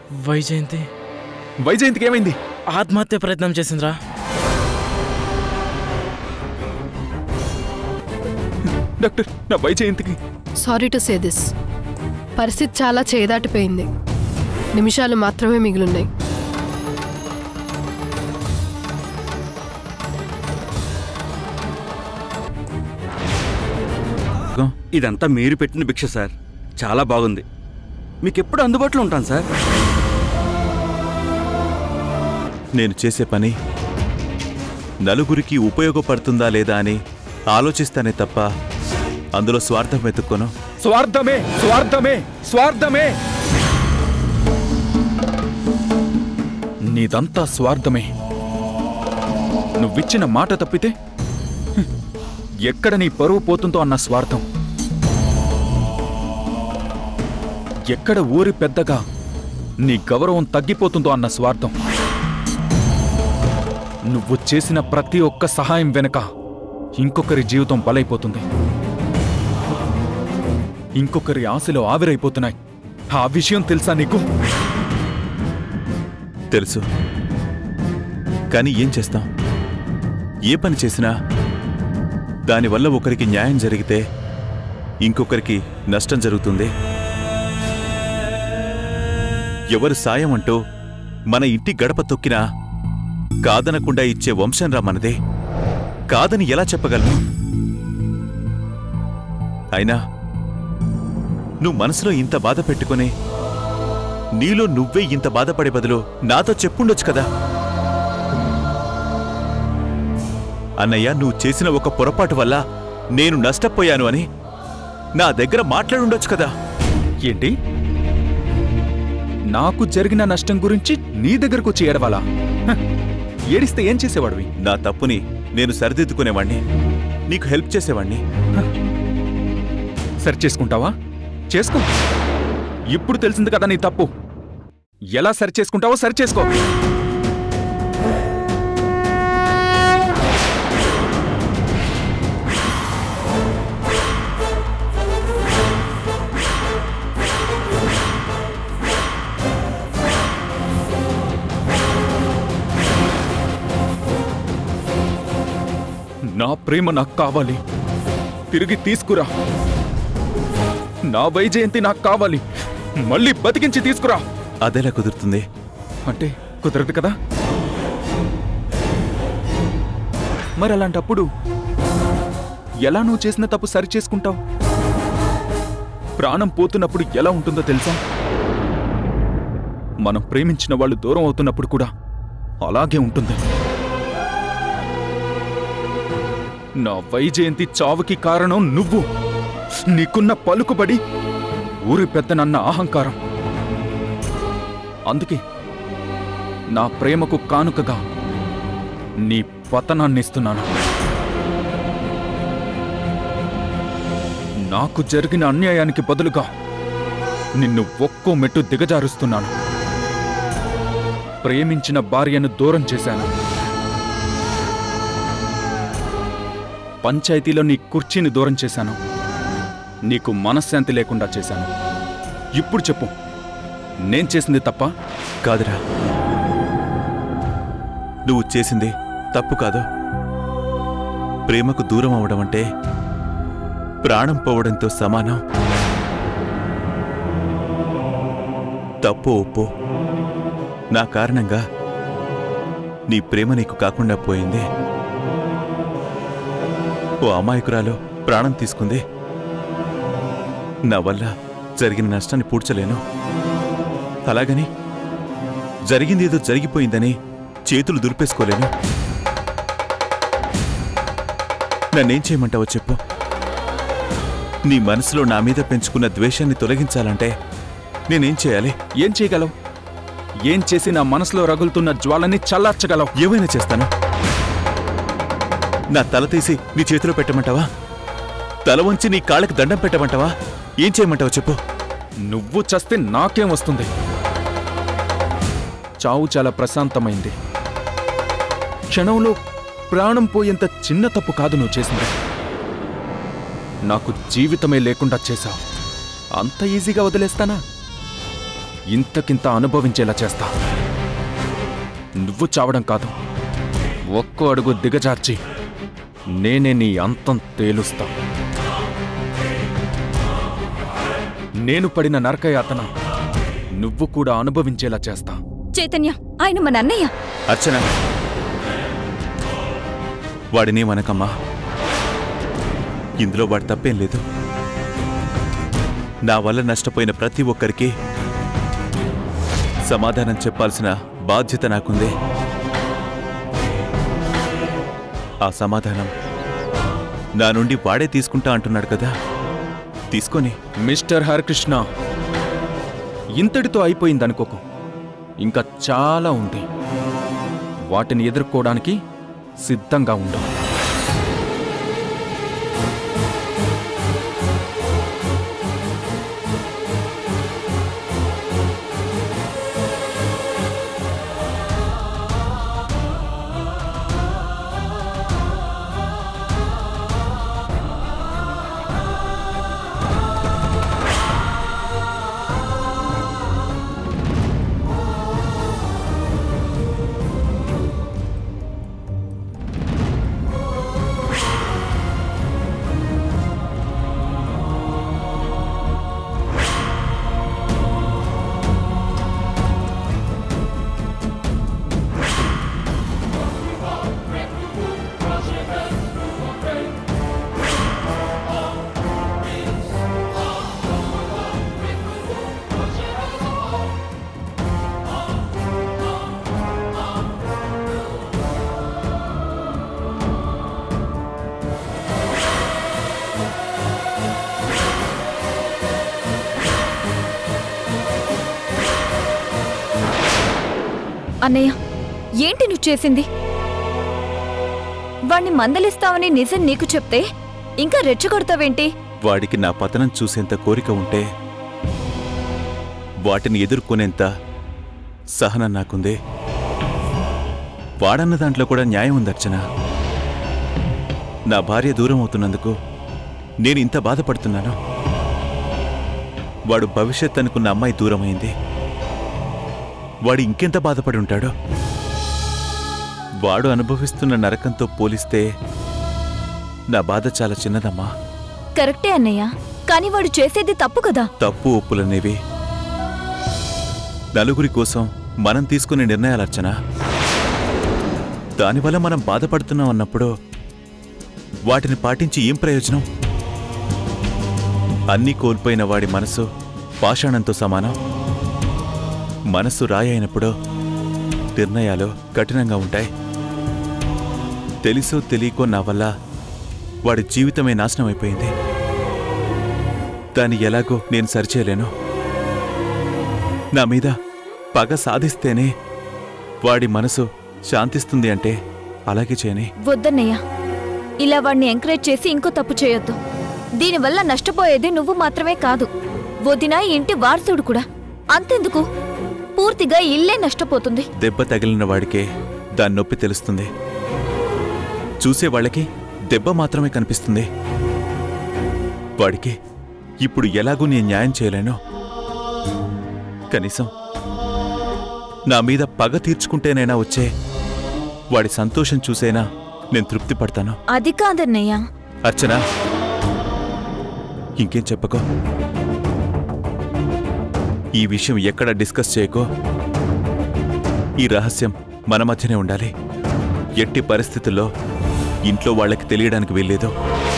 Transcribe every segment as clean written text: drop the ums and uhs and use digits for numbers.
వైజయంతికి ఏమైంది? ఆత్మహత్య ప్రయత్నం చేసిందిరా. డాక్టర్, నా వైజయంతికి. సారీ టు సే దిస్, పరిస్థితి చాలా చేదాటిపోయింది. నిమిషాలు మాత్రమే మిగిలిన్నాయి. ఇదంతా మీరు పెట్టిన భిక్ష సార్. చాలా బాగుంది. మీకెప్పుడు అందుబాటులో ఉంటాను సార్. నేను చేసే పని నలుగురికి ఉపయోగపడుతుందా లేదా అని ఆలోచిస్తానే తప్ప అందులో స్వార్థం వెతుక్కోను. స్వార్థమే స్వార్థమే స్వార్థమే. నీదంతా స్వార్థమే. నువ్విచ్చిన మాట తప్పితే ఎక్కడ నీ పరువు పోతుందో అన్న స్వార్థం, ఎక్కడ ఊరి పెద్దగా నీ గౌరవం తగ్గిపోతుందో అన్న స్వార్థం. నువ్వు చేసిన ప్రతి ఒక్క సహాయం వెనుక ఇంకొకరి జీవితం బలైపోతుంది, ఇంకొకరి ఆశలు ఆవిరైపోతున్నాయి. ఆ విషయం తెలుసా నీకు? తెలుసు, కానీ ఏం చేస్తాం? ఏ పని చేసినా దానివల్ల ఒకరికి న్యాయం జరిగితే ఇంకొకరికి నష్టం జరుగుతుంది. ఎవరు సాయం అంటూ మన ఇంటి గడప తొక్కినా కాదనకుండా ఇచ్చే వంశంరా మనదే. కాదని ఎలా చెప్పగలను? అయినా నువ్వు మనసులో ఇంత బాధ పెట్టుకుని నీలో నువ్వే ఇంత బాధపడే బదులు నాతో చెప్పుండొచ్చు కదా. అన్నయ్య, నువ్వు చేసిన ఒక పొరపాటు వల్ల నేను నష్టపోయాను అని నా దగ్గర మాట్లాడుండొచ్చు కదా. ఏంటి? నాకు జరిగిన నష్టం గురించి నీ దగ్గరకు వచ్చి ఏడవాలా? ఏడిస్తే ఏం చేసేవాడివి? నా తప్పుని నేను సరిదిద్దుకునేవాణ్ణి, నీకు హెల్ప్ చేసేవాణ్ణి. సరి చేసుకుంటావా? చేసుకో. ఇప్పుడు తెలిసింది కదా నీ తప్పు. ఎలా సరి చేసుకుంటావో సరి చేసుకో. నా ప్రేమ నాకు కావాలి, తిరిగి తీసుకురా. నా వైజయంతి నాకు కావాలి, మళ్ళీ బతికించి తీసుకురా. అదెలా కుదురుతుంది? అంటే కుదరదు కదా. మరి అలాంటప్పుడు ఎలా నువ్వు చేసిన తప్పు సరి చేసుకుంటావు? ప్రాణం పోతున్నప్పుడు ఎలా ఉంటుందో తెలుసా? మనం ప్రేమించిన వాళ్ళు దూరం అవుతున్నప్పుడు కూడా అలాగే ఉంటుంది. నా వైజయంతి చావుకి కారణం నువ్వు, నీకున్న పలుకుబడి, ఊరి పెద్దనన్న అహంకారం. అందుకే నా ప్రేమకు కానుకగా నీ పతనాన్నిస్తున్నాను. నాకు జరిగిన అన్యాయానికి బదులుగా నిన్ను ఒక్కో మెట్టు దిగజారుస్తున్నాను. ప్రేమించిన భార్యను దూరం చేశాను. పంచాయతీలో నీ కుర్చీని దూరం చేశాను. నీకు మనశ్శాంతి లేకుండా చేశాను. ఇప్పుడు చెప్పు, నేను చేసింది తప్ప? కాదురా, నువ్వు చేసింది తప్పు కాదు. ప్రేమకు దూరం అవడం అంటే ప్రాణం పోవడంతో సమానం. తప్పు ఒప్పు, నా కారణంగా నీ ప్రేమ నీకు కాకుండా పోయింది. ఓ అమాయకురాలు ప్రాణం తీసుకుంది. నా వల్ల జరిగిన నష్టాన్ని పూడ్చలేను. అలాగని జరిగిందేదో జరిగిపోయిందని చేతులు దులిపేసుకోలేను. నన్నేం చేయమంటావో చెప్పు. నీ మనసులో నా మీద పెంచుకున్న ద్వేషాన్ని తొలగించాలంటే నేనేం చేయాలి? ఏం చేయగలవు? ఏం చేసి నా మనసులో రగులుతున్న జ్వాలని చల్లార్చగలవు? ఏమైనా చేస్తాను. నా తల తీసి నీ చేతిలో పెట్టమంటావా? తల వంచి నీ కాళ్ళకి దండం పెట్టమంటావా? ఏం చేయమంటావు చెప్పు. నువ్వు చస్తే నాకేం వస్తుంది? చావు చాలా ప్రశాంతమైంది. క్షణంలో ప్రాణం పోయేంత చిన్న తప్పు కాదు నువ్వు చేసింది. నాకు జీవితమే లేకుండా చేశావు. అంత ఈజీగా వదిలేస్తానా? ఇంతకింత అనుభవించేలా చేస్తా. నువ్వు చావడం కాదు, ఒక్కో అడుగు దిగజార్చి నేనే నీ అంతం తేలుస్తా. నేను పడిన నరకయాతన నువ్వు కూడా అనుభవించేలా చేస్తా. చైతన్య, ఆయన మన అన్నయ్య. అర్చన, వాడిని మనకమ్మా. ఇందులో వాడి తప్పేం లేదు. నా వల్ల నష్టపోయిన ప్రతి ఒక్కరికి సమాధానం చెప్పాల్సిన బాధ్యత నాకుంది. ఆ సమాధానం నా నుండి వాడే తీసుకుంటా అంటున్నాడు కదా, తీసుకొని. మిస్టర్ హరికృష్ణ, ఇంతటితో అయిపోయిందనుకోకు. ఇంకా చాలా ఉంది. వాటిని ఎదుర్కోవడానికి సిద్ధంగా ఉండు. అన్నయ్య, ఏంటి నువ్వు చేసింది? వాణ్ణి మందలిస్తావని నిజం నీకు చెప్తే ఇంకా రెచ్చగొడతావేంటి? వాడికి నా పతనం చూసేంత కోరిక ఉంటే వాటిని ఎదుర్కొనేంత సహనం నాకుంది. వాడన్న దాంట్లో కూడా న్యాయం ఉంది అర్చన. నా భార్య దూరం అవుతున్నందుకు నేను ఇంత బాధపడుతున్నాను. వాడు భవిష్యత్ అనుకున్న అమ్మాయి దూరమైంది. వాడు ఇంకెంత బాధపడి ఉంటాడో. వాడు అనుభవిస్తున్న నరకంతో పోలిస్తే నా బాధ చాలా చిన్నదమ్మా. కరెక్టే అన్నయ్య, కానీ వాడు చేసేది తప్పు కదా. తప్పు ఒప్పులనేవి నలుగురి కోసం మనం తీసుకునే నిర్ణయాలు అర్చన. దానివల్ల మనం బాధపడుతున్నాం అన్నప్పుడు వాటిని పాటించి ఏం ప్రయోజనం? అన్నీ కోల్పోయిన వాడి మనసు పాషాణంతో సమానం. మనసు రాయి అయినప్పుడు నిర్ణయాలు కఠినంగా ఉంటాయి. తెలుసో తెలియకో నా వల్ల వాడి జీవితమే నాశనం అయిపోయింది. దాన్ని ఎలాగో నేను సరిచేయలేను. నా మీద పగ సాధిస్తేనే వాడి మనసు శాంతిస్తుంది అంటే అలాగే చేయని. వద్దన్నయ్య, ఇలా వాడిని ఎంకరేజ్ చేసి ఇంకో తప్పు చేయొద్దు. దీనివల్ల నష్టపోయేది నువ్వు మాత్రమే కాదు, వదిన ఇంటి వారసుడు కూడా. అంతెందుకు, పూర్తిగా ఇల్లే నష్టపోతుంది. దెబ్బ తగిలిన వాడికే దాని నొప్పి తెలుస్తుంది. చూసే వాళ్ళకి దెబ్బ మాత్రమే కనిపిస్తుంది. వాడికి ఇప్పుడు ఎలాగూ నేను న్యాయం చేయలేను. కనీసం నా మీద పగ తీర్చుకుంటేనైనా వచ్చే వాడి సంతోషం చూసైనా నేను తృప్తి పడతాను. అది కాదన్నయ్య. అర్చన, ఇంకేం చెప్పకో. ఈ విషయం ఎక్కడ డిస్కస్ చేయకో. ఈ రహస్యం మన మధ్యనే ఉండాలి. ఎట్టి పరిస్థితుల్లో ఇంట్లో వాళ్ళకి తెలియడానికి వీల్లేదు.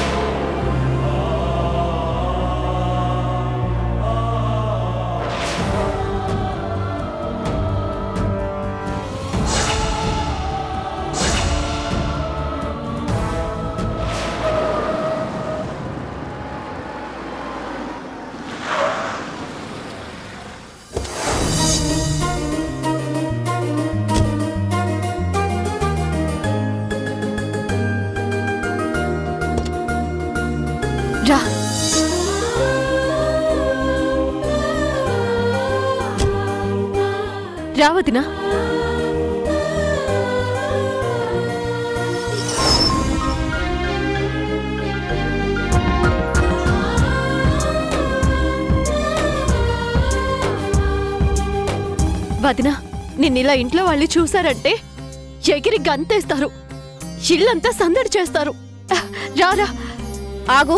రా. రావతినా? వదినా నిన్నిలా ఇంట్లో వాళ్ళు చూసారంటే ఎగిరి గంతేస్తారు, ఇల్లంతా సందడి చేస్తారు. రారా. ఆగు.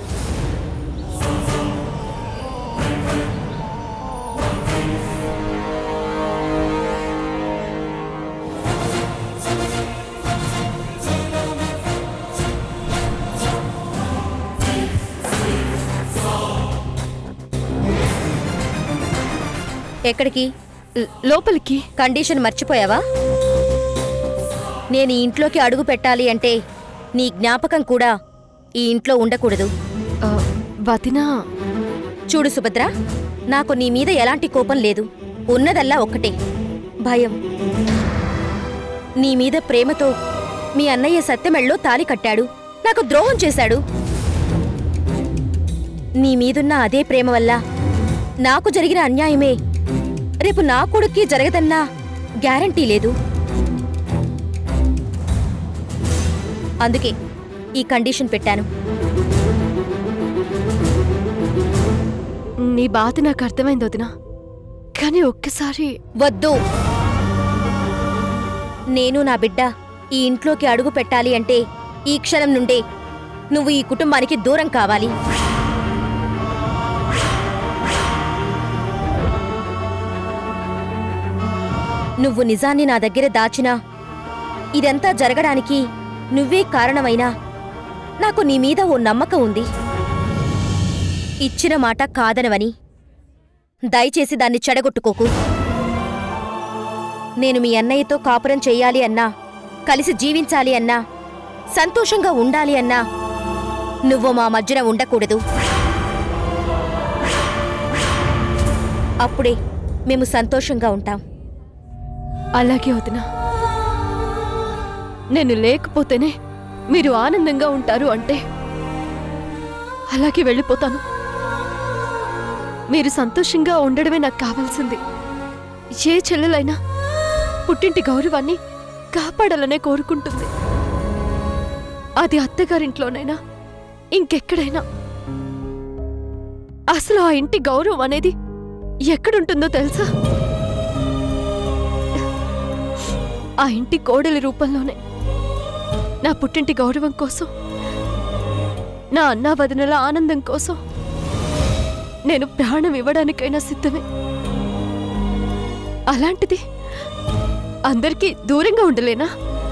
ఎక్కడికి? లోపలికి. కండిషన్ మర్చిపోయావా? నేను ఈ ఇంట్లోకి అడుగు పెట్టాలి అంటే నీ జ్ఞాపకం కూడా ఈ ఇంట్లో ఉండకూడదు. వదినా. చూడు సుభద్ర, నాకు నీ మీద ఎలాంటి కోపం లేదు. ఉన్నదల్లా ఒక్కటే భయం. నీ మీద ప్రేమతో మీ అన్నయ్య సత్యమెళ్ళో తాలి కట్టాడు, నాకు ద్రోహం చేశాడు. నీ మీదున్న అదే ప్రేమ వల్ల నాకు జరిగిన అన్యాయమే రేపు నా కొడుక్కి జరగదన్నా గ్యారంటీ లేదు. అందుకే ఈ కండిషన్ పెట్టాను. నీ బాధ నాకు అర్థమైంది వదినా, కానీ ఒక్కసారి. వద్దు. నేను నా బిడ్డ ఈ ఇంట్లోకి అడుగు పెట్టాలి అంటే ఈ క్షణం నుండే నువ్వు ఈ కుటుంబానికి దూరం కావాలి. నువ్వు నిజాన్ని నా దగ్గర దాచినా, ఇదంతా జరగడానికి నువ్వే కారణమైనా నాకు నీ మీద ఓ నమ్మకం ఉంది. ఇచ్చిన మాట కాదనవని దయచేసి దాన్ని చెడగొట్టుకోకు. నేను మీ అన్నయ్యతో కాపురం చెయ్యాలి అన్నా, కలిసి జీవించాలి అన్నా, సంతోషంగా ఉండాలి అన్నా నువ్వు మా మధ్యన ఉండకూడదు. అప్పుడే మేము సంతోషంగా ఉంటాం. అలాగే వదినా. నేను లేకపోతేనే మీరు ఆనందంగా ఉంటారు అంటే అలాగే వెళ్ళిపోతాను. మీరు సంతోషంగా ఉండడమే నాకు కావాల్సింది. ఏ చెల్లెలైనా పుట్టింటి గౌరవాన్ని కాపాడాలనే కోరుకుంటుంది. అది అత్తగారింట్లోనైనా ఇంకెక్కడైనా. అసలు ఆ ఇంటి గౌరవం అనేది ఎక్కడుంటుందో తెలుసా? ఆ ఇంటి కోడలి రూపంలోనే. నా పుట్టింటి గౌరవం కోసం, నా అన్నా వదినల ఆనందం కోసం నేను ప్రాణం ఇవ్వడానికైనా సిద్ధమే. అలాంటిది అందరికీ దూరంగా ఉండలేనా?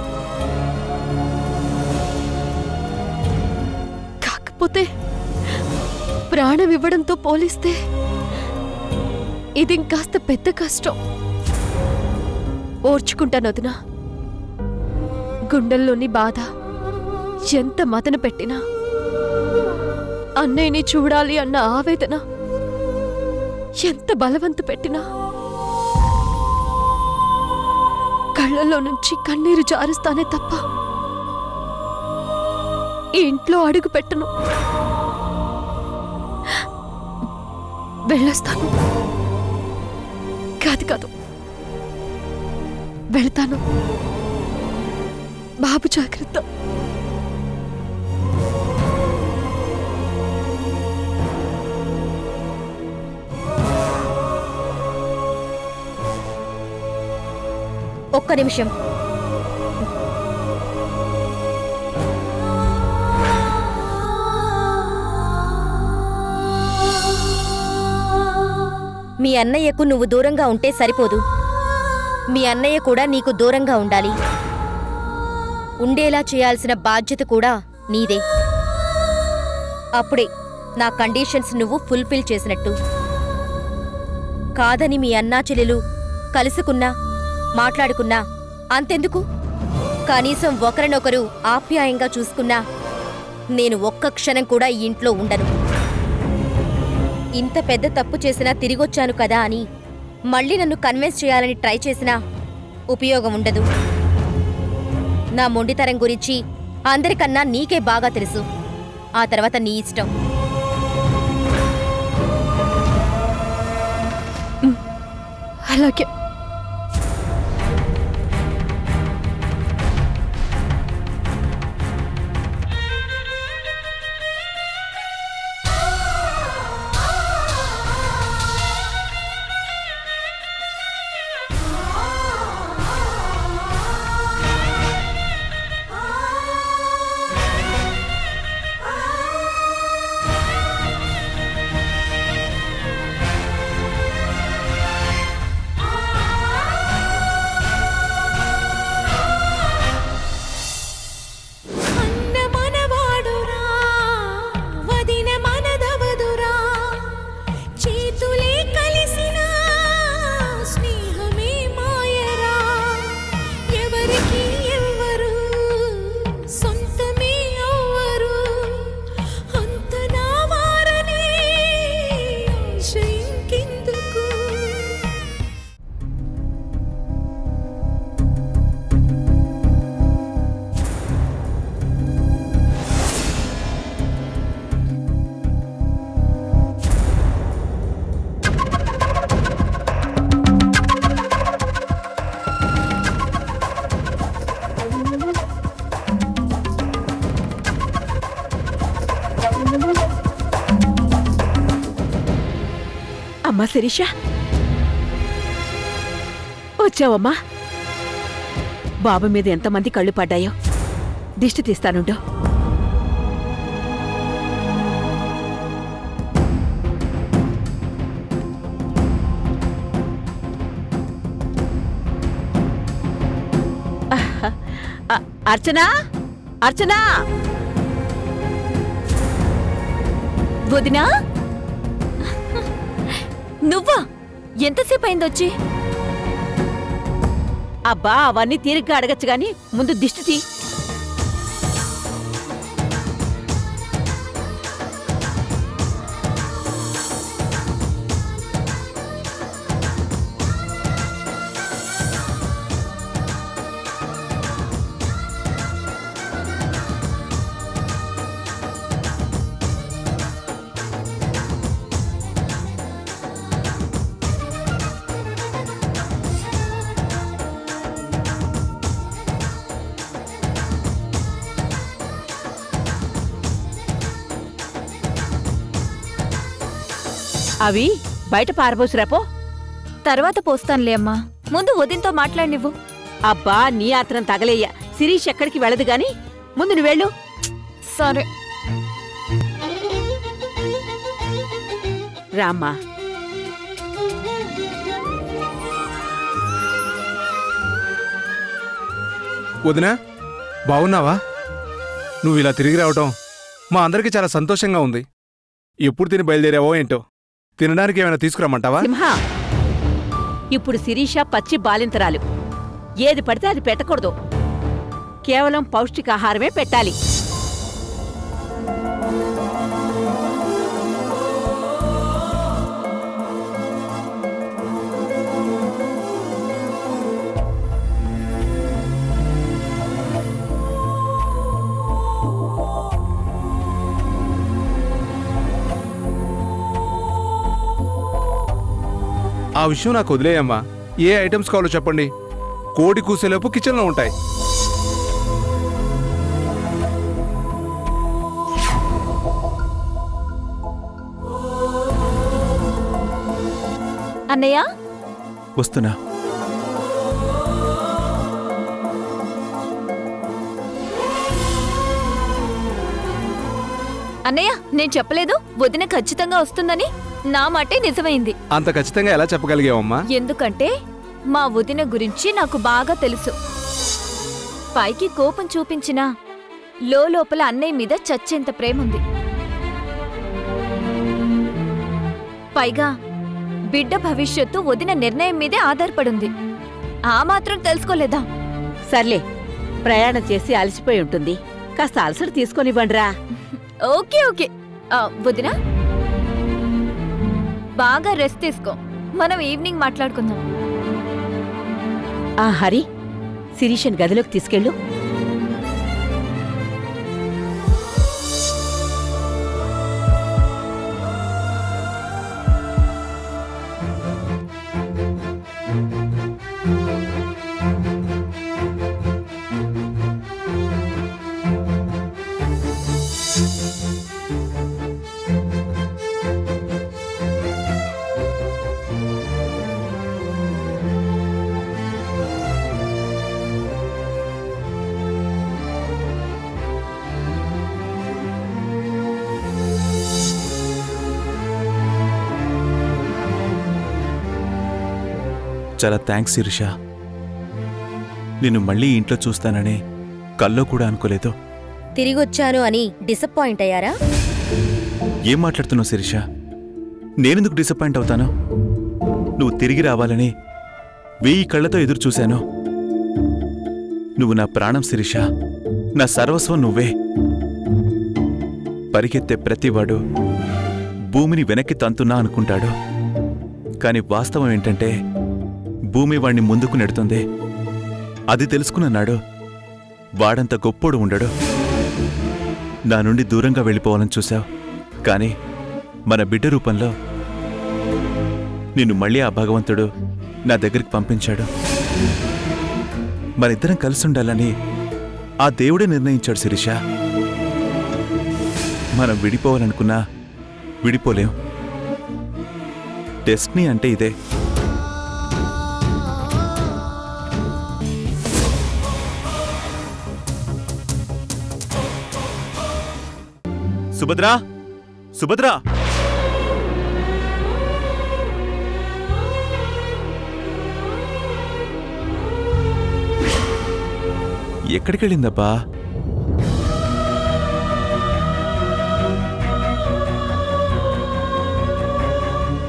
కాకపోతే ప్రాణం ఇవ్వడంతో పోలిస్తే ఇది ఇంకాస్త పెద్ద కష్టం. ఓర్చుకుంటాను వదినా. గుండెల్లోని బాధ ఎంత మదన పెట్టినా, అన్నయ్యని చూడాలి అన్న ఆవేదన ఎంత బలవంత పెట్టినా కళ్ళల్లో నుంచి కన్నీరు జారుస్తానే తప్ప ఈ ఇంట్లో అడుగు పెట్టను. వెళ్ళొస్తాను. కాదు, వెళ్తాను. బాబు జాగ్రత్త. ఒక్క నిమిషం. మీ అన్నయ్యకు నువ్వు దూరంగా ఉంటే సరిపోదు. మీ అన్నయ్య కూడా నీకు దూరంగా ఉండాలి. ఉండేలా చేయాల్సిన బాధ్యత కూడా నీదే. అప్పుడే నా కండిషన్స్ నువ్వు ఫుల్ఫిల్ చేసినట్టు. కాదని మీ అన్నా చెల్లెలు కలుసుకున్నా, మాట్లాడుకున్నా అంతెందుకు, కనీసం ఒకరినొకరు ఆప్యాయంగా చూసుకున్నా నేను ఒక్క క్షణం కూడా ఈ ఇంట్లో ఉండను. ఇంత పెద్ద తప్పు చేసినా తిరిగొచ్చాను కదా అని మళ్ళీ నన్ను కన్విన్స్ చేయాలని ట్రై చేసినా ఉపయోగం ఉండదు. నా మొండితనం గురించి అందరికన్నా నీకే బాగా తెలుసు. ఆ తర్వాత నీ ఇష్టం. అలాగే. అమ్మా శిరీష, వచ్చావమ్మా. బాబు మీద ఎంతమంది కళ్ళు పడ్డాయో దిష్టి తీస్తానుండు. అర్చనా, అర్చనా! వదినా, నువ్వా? ఎంతసేపు అయిందొచ్చి? అబ్బా, అవన్నీ తీరిగ్గా అడగచ్చు గాని ముందు దిష్టి తీ. అవి బయట పారబోసురాపో. తర్వాత పోస్తానులే అమ్మా, ముందు వదినతో మాట్లాడినివ్వు. అబ్బా, నీ ఆత్రం తగలేయ్యా. శిరీష్ ఎక్కడికి వెళ్ళదు గాని ముందు నువ్వు వెళ్ళు. సరే రామ్మా. వదినా, బావున్నావా? నువ్వు ఇలా తిరిగి రావటం మా అందరికీ చాలా సంతోషంగా ఉంది. ఎప్పుడు తిని బయలుదేరావో ఏంటో. తినడానికి ఏమైనా తీసుకురమ్మంటావా? సింహ, ఇప్పుడు శిరీష పచ్చి బాలింతరాలు. ఏది పడితే అది పెట్టకూడదు. కేవలం పౌష్టికాహారమే పెట్టాలి. ఆ విషయం నాకు వదిలేయమ్మా. ఏ ఐటమ్స్ కావాలో చెప్పండి. కోడి కూసేలోపు కిచెన్లో ఉంటాయి. అన్నయ్య, వస్తున్నా. అన్నయ్య, నేను చెప్పలేదు వదిన ఖచ్చితంగా వస్తుందని? నా మాటే నిజమైంది. అంత ఖచ్చితంగా ఎలా చెప్పగలిగావమ్మా? ఎందుకంటే మా వదిన గురించి నాకు బాగా తెలుసు. పైకి కోపం చూపించినా లోపల అన్నయ్య మీద చచ్చేంత ప్రేముంది. పైగా బిడ్డ భవిష్యత్తు వదిన నిర్ణయం మీదే ఆధారపడుంది. ఆ మాత్రం తెలుసుకోలేదా? సర్లే, ప్రయాణం చేసి అలసిపోయి ఉంటుంది. కాస్త అలసట తీసుకొనివ్వండిరా. Okay okay. వదిన, బాగా రెస్ట్ తీసుకో. మనం ఈవినింగ్ మాట్లాడుకుందాం. హరి, శిరీషన్ గదిలోకి తీసుకెళ్ళు. చాలా థ్యాంక్స్ శిరీష. నిన్ను మళ్ళీ ఇంట్లో చూస్తానని కల్లో కూడా అనుకోలేదు. తిరిగొచ్చాను అని డిసప్పాయింట్ అయ్యారా? ఏం మాట్లాడుతున్నావు శిరీష? నేనెందుకు డిసప్పాయింట్ అవుతాను? నువ్వు తిరిగి రావాలని 1000 కళ్ళతో ఎదురు చూశాను. నువ్వు నా ప్రాణం శిరీష, నా సర్వస్వం నువ్వే. పరిగెత్తే ప్రతివాడు భూమిని వెనక్కి తంతున్నా అనుకుంటాడు. కాని వాస్తవం ఏంటంటే భూమి వాణ్ణి ముందుకు నెడుతుంది. అది తెలుసుకున్నాడు వాడంత గొప్పోడు ఉండడు. నా నుండి దూరంగా వెళ్ళిపోవాలని చూశావు, కాని మన బిడ్డ రూపంలో నిన్ను మళ్ళీ ఆ భగవంతుడు నా దగ్గరికి పంపించాడు. మనిద్దరం కలిసుండాలని ఆ దేవుడే నిర్ణయించాడు శిరీష. మనం విడిపోవాలనుకున్నా విడిపోలేం. డెస్టినీ అంటే ఇదే. సుభద్రా, సుభద్రా, ఎక్కడికెళ్ళిందబ్బా?